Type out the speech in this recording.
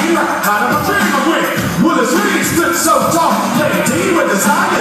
Out of my dream, I went. With his wings stood so tall, lady with his eye.